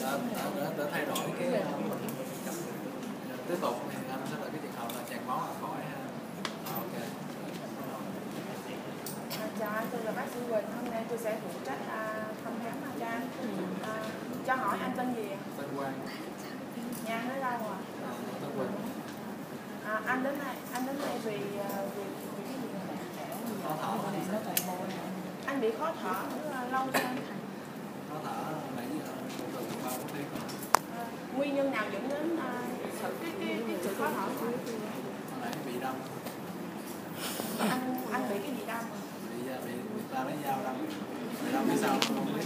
để thay đổi cái tiếp tục thì anh sẽ là cái trường hợp là chạc máu là khỏi ha. Ok. Chào anh, tôi là bác sĩ Quỳnh. Hôm nay tôi sẽ phụ trách thăm khám cho anh. Cho hỏi anh tên gì? Tên Quang. Nhà anh ở đâu ạ? Tên Quỳnh. Anh đến đây vì cái gì? Khó thở. Anh bị khó thở lâu chưa anh? Khó thở nãy giờ từ 3 tiếng. Nguyên nhân nào dẫn đến cái sự khó thở của Nãy bị đâm. anh bị cái gì đâm? Bị ta lấy dao đâm. Bị đâm phía sau không biết.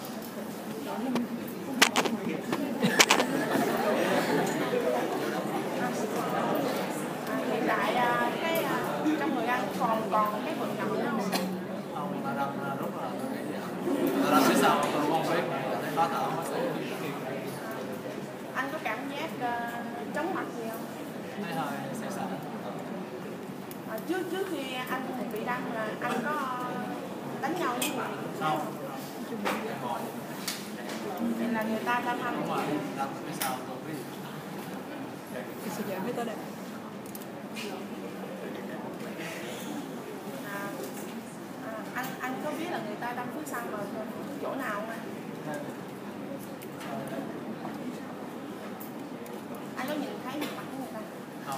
Hiện tại trong người anh còn cái phần nhỏ nữa không? Không, ta đâm rất là tôi nghĩ ta đâm phía sau tôi không biết, thấy khó thở bác sĩ. Anh có cảm giác chóng mặt gì không? Thấy hơi sợ sợ. Trước khi anh bị đâm là anh có đánh nhau với người Không. vậy là người ta đâm anh Đúng rồi, đâm phía sau tôi biết. Sự giải với tới đây. Anh có biết là người ta đâm phía sau mà chỗ nào không anh? Anh có nhìn thấy mặt của người ta? Không.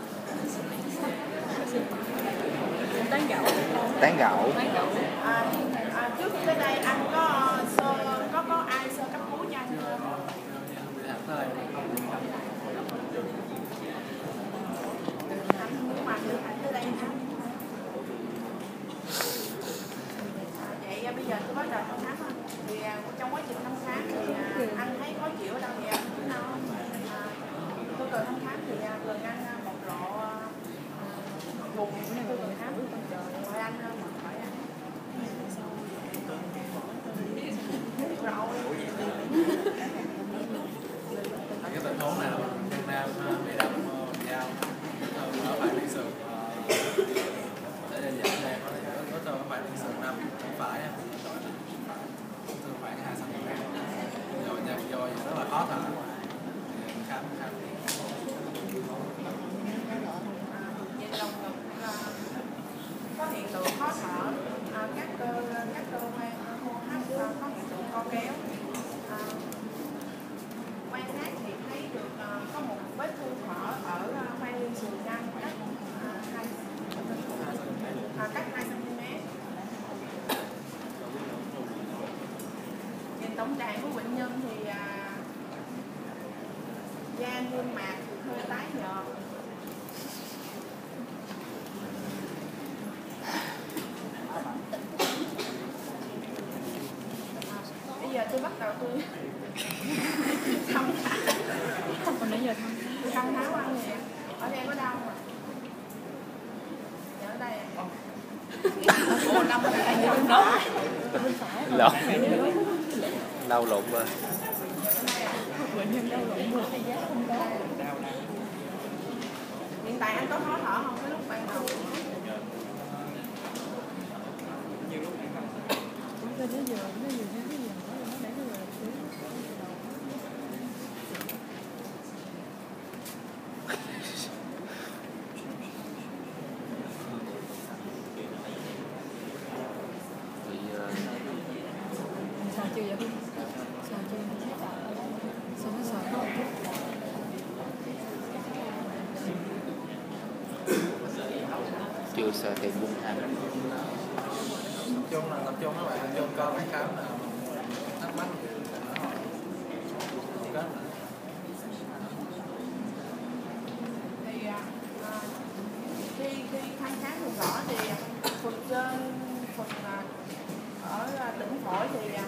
Tán gẫu. Trước khi tới đây anh có ai sơ cấp cứu cho anh chưa? Bị hạt tới đây. Nhưng mà được anh tới đây hả? Vậy bây giờ tôi bắt đầu thăm khám anh. Thì trong quá trình thăm khám thì anh thấy khó chịu ở đâu vậy? Tôi cần thăm khám thì gần anh một lộ vùng tôi cần khám hỏi anh hỏi anh Cái tình huống này là Việt Nam bị đâm dao ở phải liên sườn để giảm đen có cho phải liên sườn nằm phải từ khoảng 2 cm rồi nhập rồi rất là khó thở khám vậy lòng ngực có hiện tượng khó thở, các cơ quan hô hấp có hiện tượng co kéo. Quan sát thì thấy được có một vết thương thở ở khoang liên sườn răng cách 2 cm. Nhìn tổng trạng của bệnh nhân thì da niêm mạc hơi tái nhợt. Bây giờ tôi bắt đầu tôi thăm Còn nãy giờ thăm tháo anh nè. Ở đây có đau mà. Dạ, ở đây à? Ủa, đau ở đây bên đó. lộn. Đau lộn mà. Bệnh nhân đau lộn mà. Hiện tại anh có khó thở không cái lúc ban đầu? Bây giờ nó nhiều thế cái gì nó để cái lời sao chưa vậy? Sao chưa? Sao nó sợ không? Chưa sợ thì buông thả. tập trung các bạn tập trung coi cái khám là thắc mắc thì khi thăm khám được rõ thì phần trên ở đỉnh phổi thì